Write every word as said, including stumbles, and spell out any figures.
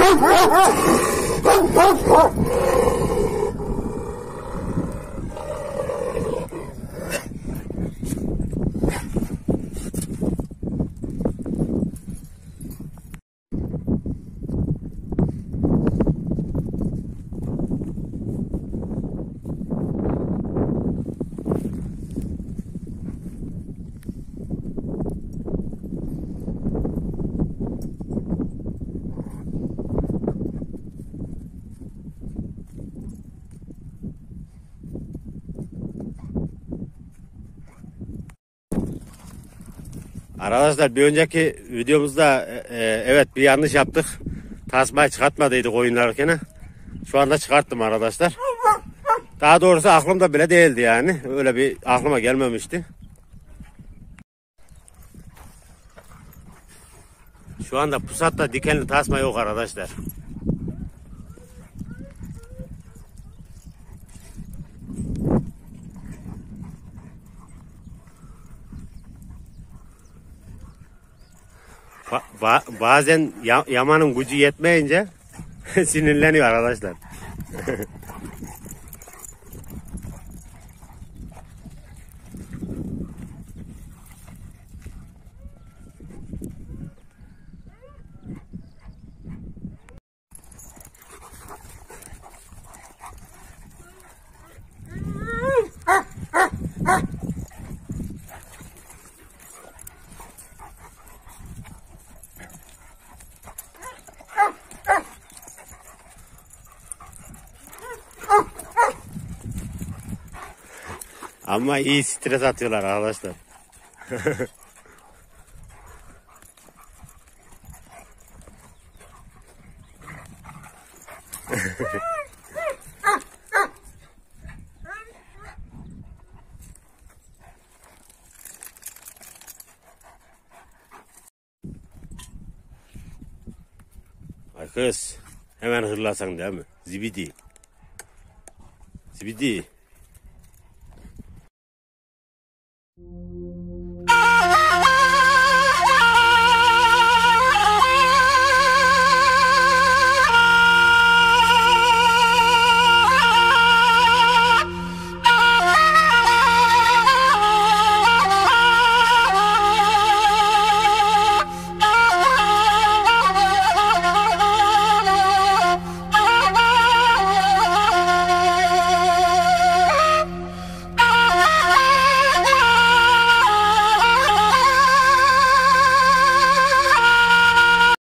Arkadaşlar bir önceki videomuzda e, evet bir yanlış yaptık. Tasmayı çıkartmadıydık oynarken. Şu anda çıkarttım arkadaşlar. Daha doğrusu aklımda bile değildi yani. Öyle bir aklıma gelmemişti. Şu anda pusatta dikenli tasma yok arkadaşlar. Ba ba bazen ya yamanın gücü yetmeyince sinirleniyor arkadaşlar. Ama iyi stres atıyorlar arkadaşlar. Ay kız, hemen hırlasan değil mi? Zibidi. Zibidi.